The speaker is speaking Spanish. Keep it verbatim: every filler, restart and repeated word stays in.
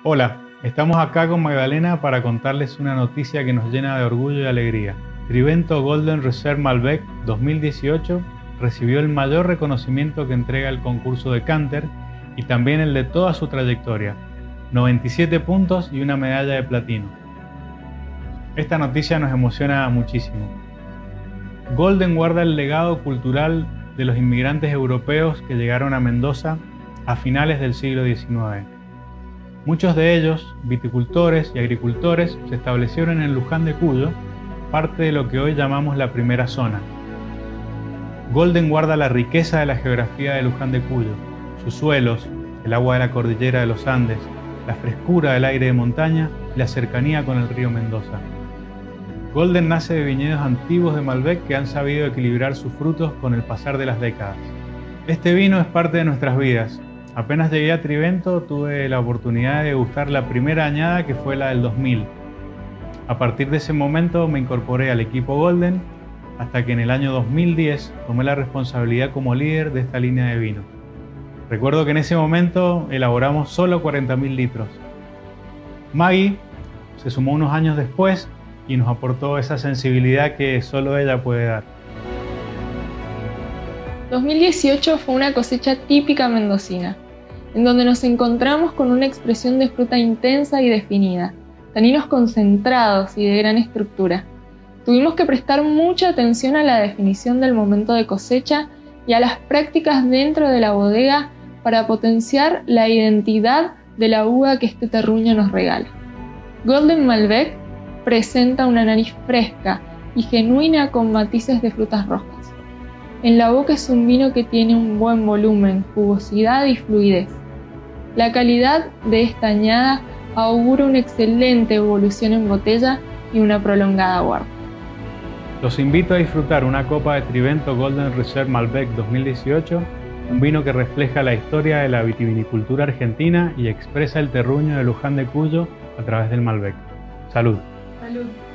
Hola, estamos acá con Magdalena para contarles una noticia que nos llena de orgullo y alegría. Trivento Golden Reserve Malbec dos mil dieciocho recibió el mayor reconocimiento que entrega el concurso de Canter y también el de toda su trayectoria, noventa y siete puntos y una medalla de platino. Esta noticia nos emociona muchísimo. Golden guarda el legado cultural de los inmigrantes europeos que llegaron a Mendoza a finales del siglo diecinueve. Muchos de ellos, viticultores y agricultores, se establecieron en Luján de Cuyo, parte de lo que hoy llamamos la primera zona. Golden guarda la riqueza de la geografía de Luján de Cuyo, sus suelos, el agua de la cordillera de los Andes, la frescura del aire de montaña y la cercanía con el río Mendoza. Golden nace de viñedos antiguos de Malbec que han sabido equilibrar sus frutos con el pasar de las décadas. Este vino es parte de nuestras vidas. Apenas llegué a Trivento tuve la oportunidad de degustar la primera añada, que fue la del dos mil. A partir de ese momento me incorporé al equipo Golden hasta que en el año dos mil diez tomé la responsabilidad como líder de esta línea de vino. Recuerdo que en ese momento elaboramos solo cuarenta mil litros. Maggie se sumó unos años después y nos aportó esa sensibilidad que solo ella puede dar. dos mil dieciocho fue una cosecha típica mendocina, en donde nos encontramos con una expresión de fruta intensa y definida, taninos concentrados y de gran estructura. Tuvimos que prestar mucha atención a la definición del momento de cosecha y a las prácticas dentro de la bodega para potenciar la identidad de la uva que este terruño nos regala. Golden Malbec presenta una nariz fresca y genuina con matices de frutas rojas. En la boca es un vino que tiene un buen volumen, jugosidad y fluidez. La calidad de esta añada augura una excelente evolución en botella y una prolongada guarda. Los invito a disfrutar una copa de Trivento Golden Reserve Malbec dos mil dieciocho, un vino que refleja la historia de la vitivinicultura argentina y expresa el terruño de Luján de Cuyo a través del Malbec. ¡Salud! Salud.